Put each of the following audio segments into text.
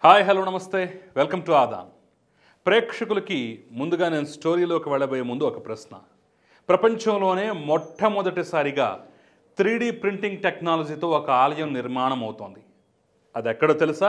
Hi hello నమస్తే welcome to ఆదాన్. ప్రేక్షకులకి ముందుగా నేను స్టోరీలోకి వెళ్ళబోయే ముందు ఒక ప్రశ్న. ప్రపంచంలోనే మొట్టమొదటిసారిగా 3D ప్రింటింగ్ టెక్నాలజీతో ఒక ఆలయం నిర్మాణం అవుతోంది. అది ఎక్కడో తెలుసా?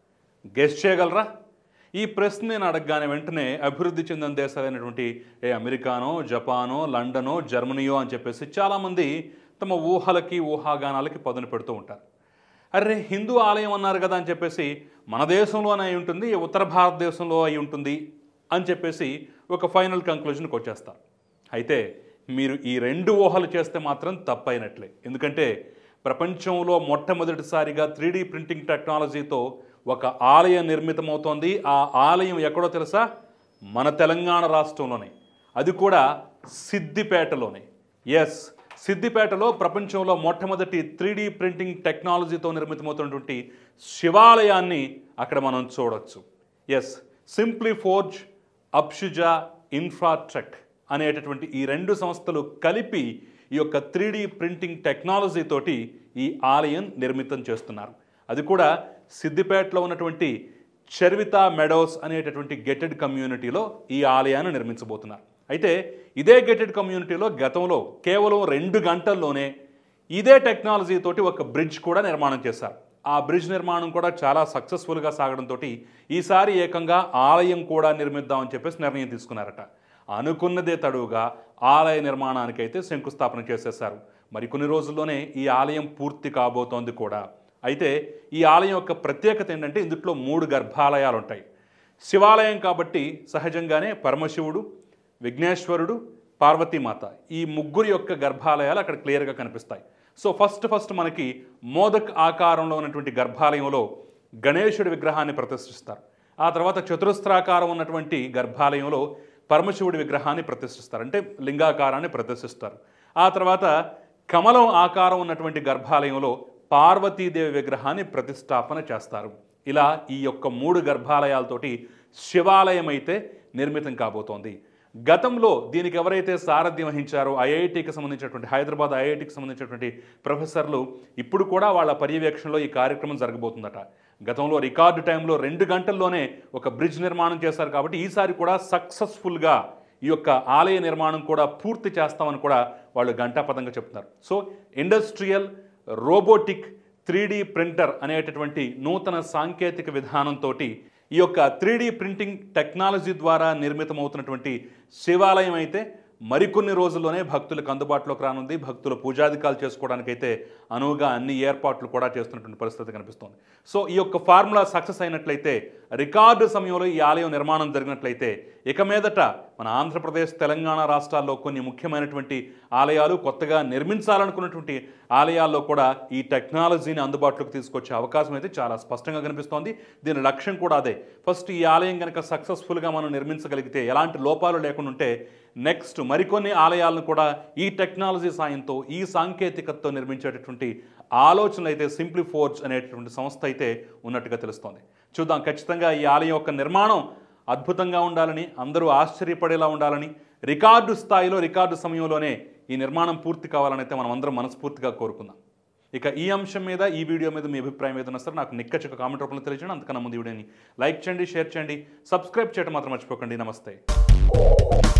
గెస్ చేయగలరా? ఈ ప్రశ్న నేను అడగగానే వెంటనే అభివృద్ధి చెందిన దేశాలైనటువంటి అమెరికానో, జపానో, లండనో, జర్మనీయో అని చెప్పేసి చాలామంది తమ ఊహలకి ఊహాగానాలకి పదును పెడుతూ ఉంటారు. అరే హిందూ ఆలయం అన్నారు కదా అని చెప్పేసి మన దేశంలోనే అయి ఉంటుంది, ఉత్తర భారతదేశంలో అయి ఉంటుంది అని చెప్పేసి ఒక ఫైనల్ కంక్లూజన్కి వచ్చేస్తారు. అయితే మీరు ఈ రెండు ఊహలు చేస్తే మాత్రం తప్పైనట్లే. ఎందుకంటే ప్రపంచంలో మొట్టమొదటిసారిగా 3D ప్రింటింగ్ టెక్నాలజీతో ఒక ఆలయం నిర్మితమవుతోంది. ఆ ఆలయం ఎక్కడో తెలుసా? మన తెలంగాణ రాష్ట్రంలోనే, అది కూడా సిద్దిపేటలోనే. ఎస్, సిద్దిపేటలో ప్రపంచంలో మొట్టమొదటి 3D ప్రింటింగ్ టెక్నాలజీతో నిర్మితమవుతున్నటువంటి శివాలయాన్ని అక్కడ మనం చూడవచ్చు. Yes, simply forge, Apshuja Infratrek అనేటటువంటి ఈ రెండు సంస్థలు కలిపి ఈ యొక్క 3D ప్రింటింగ్ టెక్నాలజీ తోటి ఈ ఆలయం నిర్మితం చేస్తున్నారు. అది కూడా సిద్దిపేటలో ఉన్నటువంటి చర్వితా మెడోస్ అనేటటువంటి గెటెడ్ కమ్యూనిటీలో ఈ ఆలయాన్ని నిర్మించబోతున్నారు. అయితే ఇదే గెటెడ్ కమ్యూనిటీలో గతంలో కేవలం 2 గంటల్లోనే ఇదే టెక్నాలజీ తోటి ఒక బ్రిడ్జ్ కూడా నిర్మాణం చేశారు. ఆ బ్రిడ్జ్ నిర్మాణం కూడా చాలా సక్సెస్ఫుల్గా సాగడంతో ఈసారి ఏకంగా ఆలయం కూడా నిర్మిద్దామని చెప్పేసి నిర్ణయం తీసుకున్నారట. అనుకున్నదే తడువుగా ఆలయ నిర్మాణానికైతే శంకుస్థాపన చేసేశారు. మరికొన్ని రోజుల్లోనే ఈ ఆలయం పూర్తి కాబోతోంది కూడా. అయితే ఈ ఆలయం యొక్క ప్రత్యేకత ఏంటంటే ఇందులో 3 గర్భాలయాలు ఉంటాయి. శివాలయం కాబట్టి సహజంగానే పరమశివుడు, విఘ్నేశ్వరుడు, పార్వతీమాత ఈ ముగ్గురు యొక్క గర్భాలయాలు అక్కడ క్లియర్గా కనిపిస్తాయి. సో ఫస్ట్ మనకి మోదక్ ఆకారంలో ఉన్నటువంటి గర్భాలయంలో గణేశుడి విగ్రహాన్ని ప్రతిష్ఠిస్తారు. ఆ తర్వాత చతురస్రాకారం ఉన్నటువంటి గర్భాలయంలో పరమశివుడి విగ్రహాన్ని ప్రతిష్ఠిస్తారు, అంటే లింగాకారాన్ని ప్రతిష్ఠిస్తారు. ఆ తర్వాత కమలం ఆకారం ఉన్నటువంటి గర్భాలయంలో పార్వతీదేవి విగ్రహాన్ని ప్రతిష్టాపన చేస్తారు. ఇలా ఈ యొక్క 3 గర్భాలయాలతోటి శివాలయం అయితే నిర్మితం కాబోతోంది. గతంలో దీనికి ఎవరైతే సారథ్యం వహించారో ఐఐటికి సంబంధించినటువంటి, హైదరాబాద్ ఐఐటికి సంబంధించినటువంటి ప్రొఫెసర్లు ఇప్పుడు కూడా వాళ్ళ పర్యవేక్షణలో ఈ కార్యక్రమం జరగబోతుందట. గతంలో రికార్డు టైంలో 2 గంటల్లోనే ఒక బ్రిడ్జ్ నిర్మాణం చేశారు కాబట్టి ఈసారి కూడా సక్సెస్ఫుల్గా ఈ యొక్క ఆలయ నిర్మాణం కూడా పూర్తి చేస్తామని కూడా వాళ్ళు ఘంటాపథంగా చెప్తున్నారు. So industrial robotic 3D printer అనేటటువంటి నూతన సాంకేతిక విధానంతో ఈ యొక్క 3D ప్రింటింగ్ టెక్నాలజీ ద్వారా నిర్మితమవుతున్నటువంటి శివాలయం అయితే మరికొన్ని రోజుల్లోనే భక్తులకు అందుబాటులోకి రానుంది. భక్తులు పూజాధికాలు చేసుకోవడానికైతే అనువుగా అన్ని ఏర్పాట్లు కూడా చేస్తున్నటువంటి పరిస్థితి కనిపిస్తోంది. సో ఈ యొక్క ఫార్ములా సక్సెస్ అయినట్లయితే, రికార్డు సమయంలో ఈ ఆలయం నిర్మాణం జరిగినట్లయితే ఇక మీదట మన ఆంధ్రప్రదేశ్, తెలంగాణ రాష్ట్రాల్లో కొన్ని ముఖ్యమైనటువంటి ఆలయాలు, కొత్తగా నిర్మించాలనుకున్నటువంటి ఆలయాల్లో కూడా ఈ టెక్నాలజీని అందుబాటులోకి తీసుకొచ్చే అవకాశం అయితే చాలా స్పష్టంగా కనిపిస్తోంది. దీని లక్ష్యం కూడా అదే. ఫస్ట్ ఈ ఆలయం కనుక సక్సెస్ఫుల్గా మనం నిర్మించగలిగితే, ఎలాంటి లోపాలు లేకుండా ఉంటే, నెక్స్ట్ మరికొన్ని ఆలయాలను కూడా ఈ టెక్నాలజీ సాయంతో, ఈ సాంకేతికతతో నిర్మించేటటువంటి ఆలోచనలు అయితే సింప్లీ ఫోర్జ్ అనేటటువంటి సంస్థ అయితే ఉన్నట్టుగా తెలుస్తోంది. చూద్దాం. ఖచ్చితంగా ఈ ఆలయం యొక్క నిర్మాణం అద్భుతంగా ఉండాలని, అందరూ ఆశ్చర్యపడేలా ఉండాలని, రికార్డు స్థాయిలో, రికార్డు సమయంలోనే ఈ నిర్మాణం పూర్తి కావాలని అయితే మనం అందరం మనస్ఫూర్తిగా కోరుకుందాం. ఇక ఈ అంశం మీద, ఈ వీడియో మీద మీ అభిప్రాయం ఏదైనా సరే నాకు నిక్కచ్చిక కామెంట్ రూపంలో తెలియజేయండి. అంతకన్నా ముందు వీడియోని లైక్ చేయండి, షేర్ చేయండి, సబ్స్క్రైబ్ చేయడం మాత్రం మర్చిపోకండి. నమస్తే.